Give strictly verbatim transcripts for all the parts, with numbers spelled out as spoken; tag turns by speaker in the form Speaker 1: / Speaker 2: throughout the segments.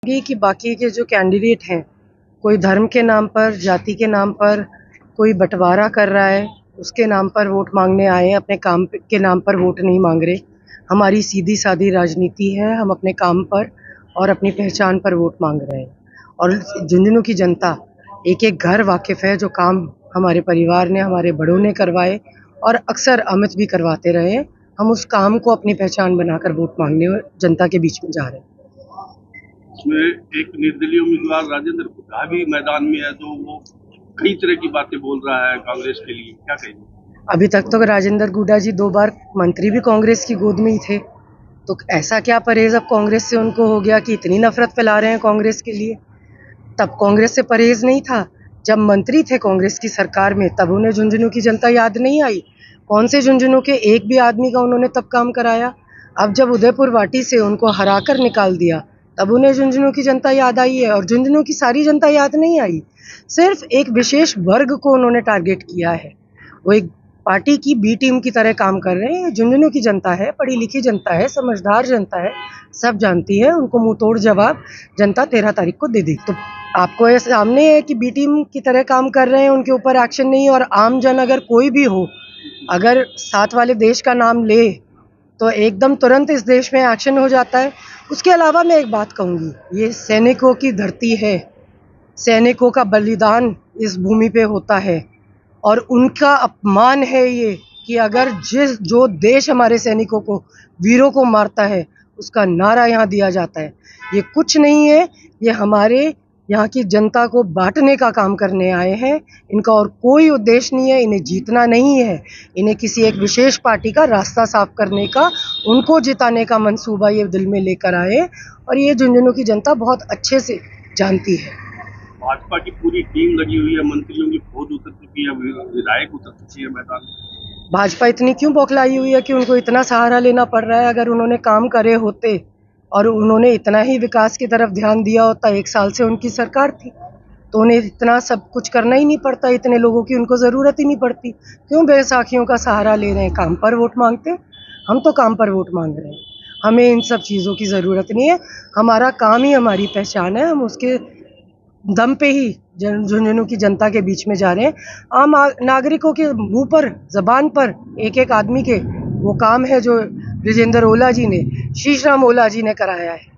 Speaker 1: कि बाकी के जो कैंडिडेट हैं, कोई धर्म के नाम पर, जाति के नाम पर, कोई बंटवारा कर रहा है, उसके नाम पर वोट मांगने आए हैं, अपने काम के नाम पर वोट नहीं मांग रहे। हमारी सीधी सादी राजनीति है, हम अपने काम पर और अपनी पहचान पर वोट मांग रहे हैं। और झुंझुनू की जनता एक एक घर वाकिफ है, जो काम हमारे परिवार ने, हमारे बड़ों ने करवाए और अक्सर अमित भी करवाते रहे। हम उस काम को अपनी पहचान बनाकर वोट मांगने जनता के बीच में जा रहे हैं।
Speaker 2: इसमें एक निर्दलीय उम्मीदवार राजेंद्र गुड्डा भी मैदान में है, तो वो कई तरह की बातें बोल रहा है कांग्रेस के लिए, क्या कहेंगे?
Speaker 1: अभी तक तो राजेंद्र गुड्डा जी दो बार मंत्री भी कांग्रेस की गोद में ही थे, तो ऐसा क्या परहेज अब कांग्रेस से उनको हो गया कि इतनी नफरत फैला रहे हैं कांग्रेस के लिए? तब कांग्रेस से परहेज नहीं था, जब मंत्री थे कांग्रेस की सरकार में, तब उन्हें झुंझुनू की जनता याद नहीं आई? कौन से झुंझुनू के एक भी आदमी का उन्होंने तब काम कराया? अब जब उदयपुर वाटी से उनको हरा कर निकाल दिया, तब उन्हें झुंझुनू की जनता याद आई है। और झुंझुनू की सारी जनता याद नहीं आई, सिर्फ एक विशेष वर्ग को उन्होंने टारगेट किया है। वो एक पार्टी की बी टीम की तरह काम कर रहे हैं। झुंझुनू की जनता है, पढ़ी लिखी जनता है, समझदार जनता है, सब जानती है। उनको मुंह तोड़ जवाब जनता तेरह तारीख को दे देगी। तो आपको ये सामने है कि बी टीम की तरह काम कर रहे हैं, उनके ऊपर एक्शन नहीं। और आम जन अगर कोई भी हो, अगर साथ वाले देश का नाम ले तो एकदम तुरंत इस देश में एक्शन हो जाता है। उसके अलावा मैं एक बात कहूँगी, ये सैनिकों की धरती है, सैनिकों का बलिदान इस भूमि पे होता है और उनका अपमान है ये कि अगर जिस जो देश हमारे सैनिकों को, वीरों को मारता है, उसका नारा यहाँ दिया जाता है। ये कुछ नहीं है, ये हमारे यहाँ की जनता को बांटने का काम करने आए हैं। इनका और कोई उद्देश्य नहीं है, इन्हें जीतना नहीं है, इन्हें किसी एक विशेष पार्टी का रास्ता साफ करने का, उनको जिताने का मंसूबा ये दिल में लेकर आए। और ये झुंझुनू की जनता बहुत अच्छे से जानती है।
Speaker 2: भाजपा की पूरी टीम लगी हुई है, मंत्रियों की फौज उतर चुकी है, विधायक उतर चुकी है मैदान में।
Speaker 1: भाजपा इतनी क्यों बौखलाई हुई है कि उनको इतना सहारा लेना पड़ रहा है? अगर उन्होंने काम करे होते और उन्होंने इतना ही विकास की तरफ ध्यान दिया होता, एक साल से उनकी सरकार थी, तो उन्हें इतना सब कुछ करना ही नहीं पड़ता, इतने लोगों की उनको ज़रूरत ही नहीं पड़ती। क्यों बैसाखियों का सहारा ले रहे हैं? काम पर वोट मांगते हैं, हम तो काम पर वोट मांग रहे हैं। हमें इन सब चीज़ों की ज़रूरत नहीं है, हमारा काम ही हमारी पहचान है। हम उसके दम पे ही झुंझुनू की जनता के बीच में जा रहे हैं। आम नागरिकों के मुंह पर, जबान पर एक एक आदमी के वो काम है जो ब्रिजेंद्र ओला जी ने, शीशराम ओला जी ने कराया है।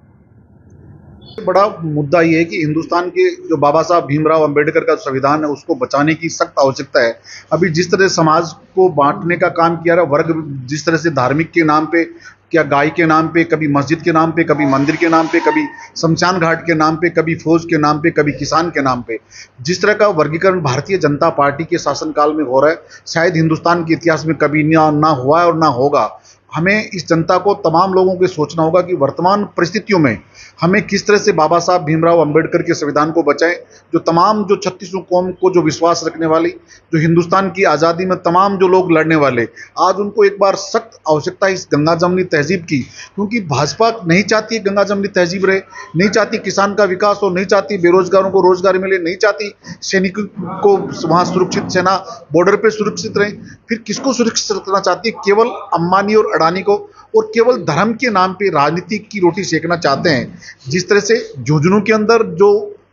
Speaker 3: बड़ा मुद्दा ये है कि हिंदुस्तान के जो बाबा साहब भीमराव अंबेडकर का संविधान है, उसको बचाने की सख्त आवश्यकता है। अभी जिस तरह समाज को बांटने का काम किया रहा, वर्ग जिस तरह से धार्मिक के नाम पे, क्या गाय के नाम पे, कभी मस्जिद के नाम पे, कभी मंदिर के नाम पे, कभी शमशान घाट के नाम पे, कभी फौज के नाम पे, कभी किसान के नाम पे, जिस तरह का वर्गीकरण भारतीय जनता पार्टी के शासनकाल में हो रहा है, शायद हिंदुस्तान के इतिहास में कभी ना ना हुआ है और ना होगा। हमें इस जनता को, तमाम लोगों को सोचना होगा कि वर्तमान परिस्थितियों में हमें किस तरह से बाबा साहब भीमराव अंबेडकर के संविधान को बचाएं, जो तमाम जो छत्तीसों कौम को जो विश्वास रखने वाली, जो हिंदुस्तान की आज़ादी में तमाम जो लोग लड़ने वाले, आज उनको एक बार सख्त आवश्यकता है इस गंगा जमनी तहजीब की। क्योंकि भाजपा नहीं चाहती गंगा जमनी तहजीब रहे, नहीं चाहती किसान का विकास हो, नहीं चाहती बेरोजगारों को रोजगार मिले, नहीं चाहती सैनिकों को वहाँ सुरक्षित, सेना बॉर्डर पर सुरक्षित रहे। फिर किसको सुरक्षित रखना चाहती है? केवल अंबानी और अडानी को, और केवल धर्म के नाम पे राजनीति की रोटी सेकना चाहते हैं। जिस तरह से झुंझुनू के अंदर जो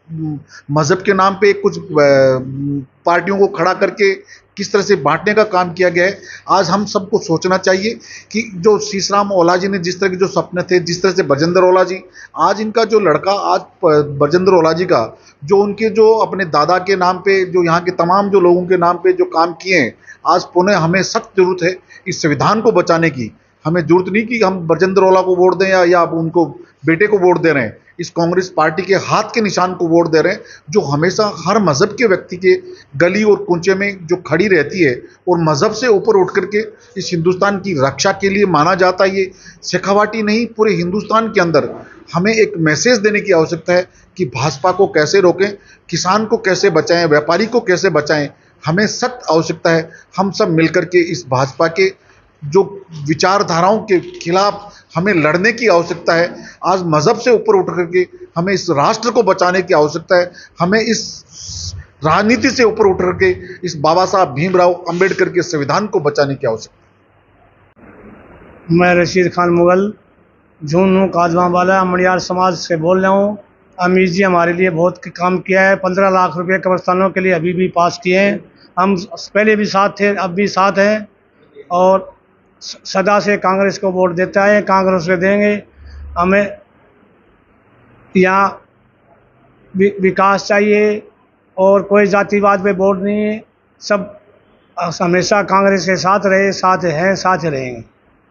Speaker 3: मजहब के नाम पे कुछ पार्टियों को खड़ा करके किस तरह से बांटने का काम किया गया है, आज हम सबको सोचना चाहिए कि जो शीशराम ओला जी ने जिस तरह के जो सपने थे, जिस तरह से बजेंद्र ओला जी, आज इनका जो लड़का, आज बजेंद्र ओला जी का जो उनके जो अपने दादा के नाम पे, जो यहाँ के तमाम जो लोगों के नाम पे जो काम किए हैं, आज पुनः हमें सख्त जरूरत है इस संविधान को बचाने की। हमें जरूरत नहीं कि हम बजेंद्र ओला को वोट दें या या उनको बेटे को वोट दे रहे हैं, इस कांग्रेस पार्टी के हाथ के निशान को वोट दे रहे हैं, जो हमेशा हर मजहब के व्यक्ति के गली और कूचे में जो खड़ी रहती है और मजहब से ऊपर उठ करके इस हिंदुस्तान की रक्षा के लिए माना जाता है। ये शेखावाटी नहीं, पूरे हिंदुस्तान के अंदर हमें एक मैसेज देने की आवश्यकता है कि भाजपा को कैसे रोकें, किसान को कैसे बचाएं, व्यापारी को कैसे बचाएं। हमें सख्त आवश्यकता है हम सब मिलकर के इस भाजपा के जो विचारधाराओं के खिलाफ हमें लड़ने की आवश्यकता है। आज मजहब से ऊपर उठ करके हमें इस राष्ट्र को बचाने की आवश्यकता है। हमें इस राजनीति से ऊपर उठ करके इस बाबा साहब भीमराव अंबेडकर के संविधान को बचाने की आवश्यकता है।
Speaker 4: मैं रशीद खान मुगल झुंझुनू काजवा वाला मणियार समाज से बोल रहा हूँ। अमीर जी हमारे लिए बहुत काम किया है। पंद्रह लाख रुपए कब्रस्तानों के लिए अभी भी पास किए हैं। हम पहले भी साथ थे, अब भी साथ हैं और सदा से कांग्रेस को वोट देता है, कांग्रेस को देंगे। हमें यहाँ विकास चाहिए और कोई जातिवाद पे वोट नहीं है। सब हमेशा कांग्रेस के साथ रहे, साथ हैं, साथ रहेंगे।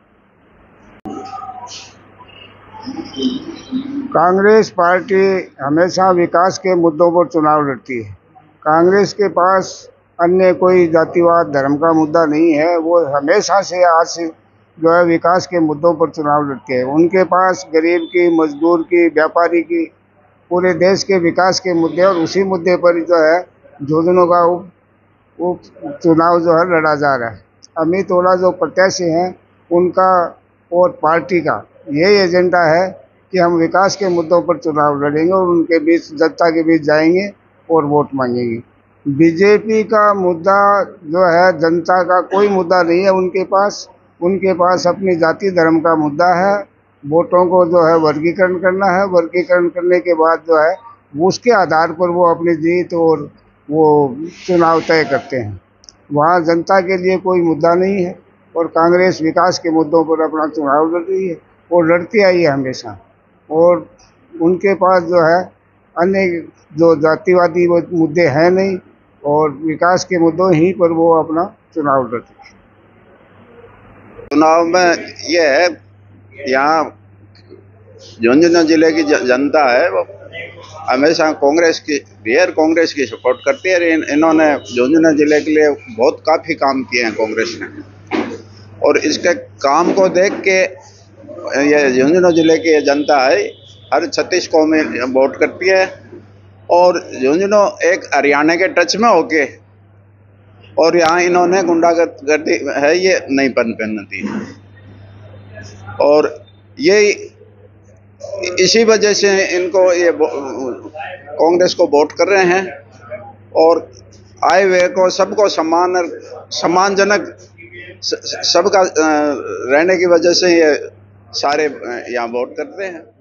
Speaker 5: कांग्रेस पार्टी हमेशा विकास के मुद्दों पर चुनाव लड़ती है। कांग्रेस के पास अन्य कोई जातिवाद धर्म का मुद्दा नहीं है। वो हमेशा से आज से जो है विकास के मुद्दों पर चुनाव लड़ते हैं। उनके पास गरीब की, मजदूर की, व्यापारी की, पूरे देश के विकास के मुद्दे और उसी मुद्दे पर जो है झुंझुनू का उप चुनाव जो है लड़ा जा रहा है। अमित ओला जो प्रत्याशी हैं उनका और पार्टी का यही एजेंडा है कि हम विकास के मुद्दों पर चुनाव लड़ेंगे और उनके बीच, जनता के बीच जाएंगे और वोट मांगेंगे। बीजेपी का मुद्दा जो है जनता का कोई मुद्दा नहीं है उनके पास। उनके पास अपनी जाति धर्म का मुद्दा है। वोटों को जो है वर्गीकरण करना है। वर्गीकरण करने के बाद जो है उसके आधार पर वो अपनी जीत और वो चुनाव तय करते हैं। वहाँ जनता के लिए कोई मुद्दा नहीं है और कांग्रेस विकास के मुद्दों पर अपना चुनाव लड़ रही है और लड़ती आई है हमेशा। और उनके पास जो है अन्य जो जातिवादी मुद्दे हैं नहीं और विकास के मुद्दों ही पर वो अपना चुनाव लड़ती है।
Speaker 6: चुनाव में ये है, यहाँ झुंझुनू जिले की जनता है वो हमेशा कांग्रेस की, बिहार कांग्रेस की सपोर्ट करती है। इन, इन्होंने झुंझुनू जिले के लिए बहुत काफ़ी काम किए हैं कांग्रेस ने और इसके काम को देख के ये झुंझुनू जिले की जनता है हर छत्तीस को में वोट करती है। और झुंझुनू एक हरियाणा के टच में होके और यहाँ इन्होंने गुंडागर्दी है ये नहीं पनपने दी और ये इसी वजह से इनको ये कांग्रेस को वोट कर रहे हैं। और आए हुए को सबको समान सम्मानजनक सबका रहने की वजह से ये सारे यहाँ वोट करते हैं।